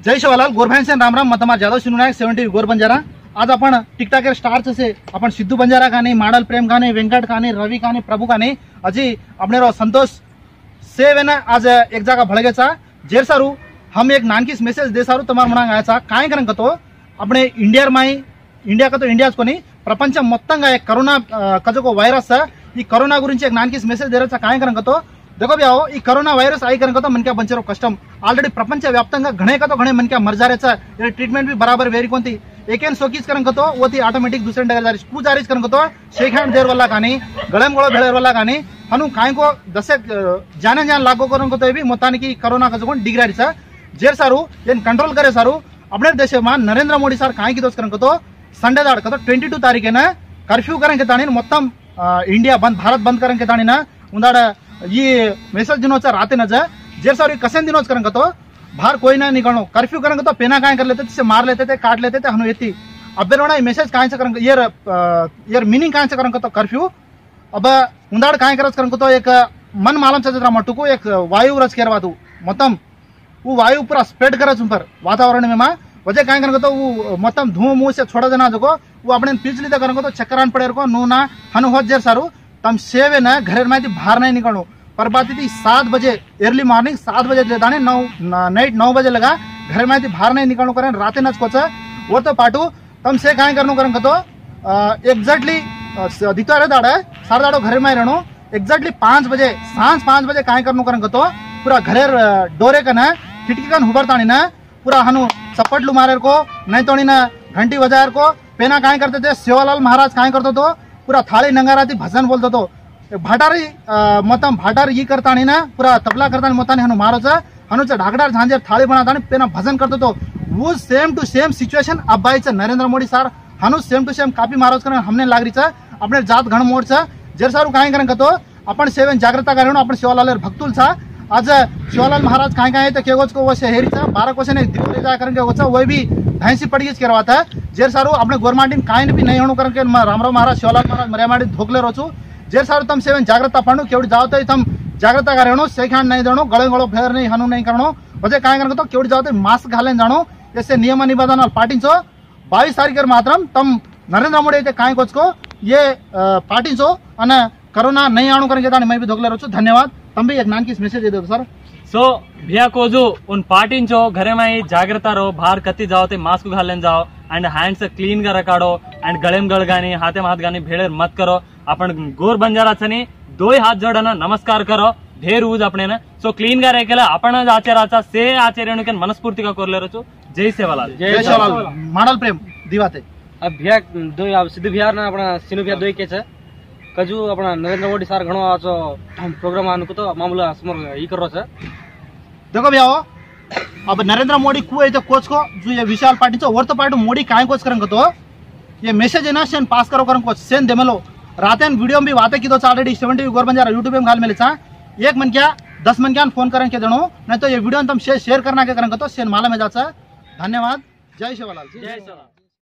जय शिवलाल गोरभाई से राम राम मत जादव शिवनायक 70 गोर बंजारा। आज आपण टिकटॉकर स्टार्स से आपण सिद्धू बंजारा कानी, माडल प्रेम कानी, वेंकट कानी, रवि कानी, प्रभु कानी अजी अपने संतोष से वेना आज एक जगह भड़गेचा जेर सारू हम एक नानकीस मेसेज दे सारू तमार मनांग आयाचा काय करन कतो अपने इंडिया माई इंडिया का तो इंडियास कोनी प्रपंच మొత్తంగా కరోనా కజको వైరస్ ఈ కరోనా గురించి एक नानकीस मेसेज दे रहा काय करन कतो देखो भी आओ ई कोरोना वायरस आई करन कतो मन क्या बंचरो कष्टम ऑलरेडी प्रपंच व्याप्तंगा घणे का तो घणे मन क्या मर जा रेचा ट्रीटमेंट भी बराबर वेरी कोणती एकेन सोकीस करन कतो वती ऑटोमेटिक दुसरे डगर जारी स्कू जारीच करन कतो शेक हैंड देर वाला कानी गळम गोळो भेळर वाला कानी हनु काय को दसे जाने जान लागो करन कतो भी मोतानी की कोरोना का जोन डिग्रारीचा जेर सारू एन कंट्रोल करे सारू अपने देश में नरेंद्र मोदी सर काय की दोस करन कतो संडे दाड़ कतो 22 तारीखेन कर्फ्यू करन के ताणी मोत्तम इंडिया बंद भारत बंद करन के ताणी उंदाड ये मेसेज दिनोचा राते न जेर सारू कसेन दिनोच करन कतो बाहर कोई ना निकलनो कर्फ्यू करन तो पेना काय कर लेते से मार लेते थे काट लेते थे हनु येती अब रोना मेसेज काय से करन ये मीनिंग काय से करन तो कर्फ्यू अब उंदाड काय करस करन तो एक मन मालम से मटुको एक वायु रच केरवा तू मोत्तम वो वायु पूरा स्प्रेड करस ऊपर वातावरण में वजह काय करन तो वो मोत्तम धुआं मुंह से छोड़ा देना जको वो अपने पिछली तक करन तो चक्करान पड़े को नूना हनु होत जेर सारू तम सेवे न घर में बाहर नहीं निकलनो पर बात थी 7 बजे अर्ली मॉर्निंग 7 बजे लेताने नाइट 9 बजे लगा घर में बाहर नहीं निकलनो करें राते नच कोच वो तो पाटू तम से काय करनो करें तो एग्जैक्टली दितो रे दाड़ा सारा दाड़ो घर में रहनो एग्जैक्टली 5 बजे सांझ 5 बजे काय करनो करें तो पूरा घरेर डोरे कना खिड़की कन हुबरतानी ना पूरा हनु चपटलू मारे को नहीं तो ना घंटी बजायर को पेना काय करते थे सेवालाल महाराज काय करते तो पूरा थाली नंगाराती भजन बोलते तो भाटारी मोतम भाटार ये करता ना पूरा तबला करता मोता हनु मारोच हनु ढाकडार झांझर थाली बनाता पेना भजन करते तो वो सेम टू सेम सिचुएशन अब नरेंद्र मोदी सर हनु सेम टू सेम कापी मारोच कर हमने लागरी अपने जात घण मोड जेर सारू काय करन कतो आपण सेवन जागृता करेनो आपण शिवलाल भक्तुल छा आज शिवलाल महाराज काय काय केगोच को वो शहरी 12 क्वेश्चन एक दिवरे जा करन के होचा वो भी भैंसी पड़गीच करवाता जेर सारू अपने गोरमाटी काय भी नहीं होणो करन के रामराव महाराज शिवलाल महाराज मर्यामाडी धोकले रोचू जेर सारू तम सेवन जागृता पड़ो केवड़ी जाओ तो तम जागृता करेनो सेखांड नहीं देनो गळे गळो फेर नहीं हनु नहीं करनो वजह काय करन तो केवड़ी जाओ तो मास्क घालेन जानो जैसे नियम निबंधन पाटिंचो 22 तारीख मात्रम तम नरेंद्र मोदी అయితే काय कोचको ये पाटिंचो अने कोरोना नहीं आणो करन के ताने मैं भी धोकले रोचू धन्यवाद तम भी एक नानकीस मेसेज दे दो सर सो भैया को जो उन पाटिंचो घरे में जागृता रहो बाहर कत्ती जाओ ते मास्क घालन जाओ एंड हैंड्स क्लीन कर रखाड़ो एंड गळेम गळ गानी हाथे हाथ गानी भेड़े मत करो अपन गोर बंजारा छनी 2 हाथ जोड़ना नमस्कार करो ढेर ऊज अपने ना सो क्लीन का रेकेला आपण आचाराचा से आचार्य के मनस्फूर्ति का कोरले रचो जय सेवालाल जय सेवालाल माडल प्रेम दिवाते अब भैया दो सिद्धू भैया ना अपना सिनु भैया दो के कजू अपना नरेंद्र मोदी सर घणो आचो प्रोग्राम आनुको तो मामूला समोर ई करो छ देखो भैया अब नरेंद्र मोदी को तो कोच को जो ये विशाल पार्टी चो वर्त पार्टी मोदी काय कोच करन तो ये मैसेज है ना सेन पास करो करन कोच सेन देमेलो रातेन वीडियो में भी बातें की तो ऑलरेडी 70 गोर बंजारा यूट्यूब में घाल मेले चा एक मन क्या 10 मन क्या फोन करन के देनो नहीं तो ये वीडियो तुम शेयर करना के करन तो सेन माला में जाचा धन्यवाद जय शिवलाल।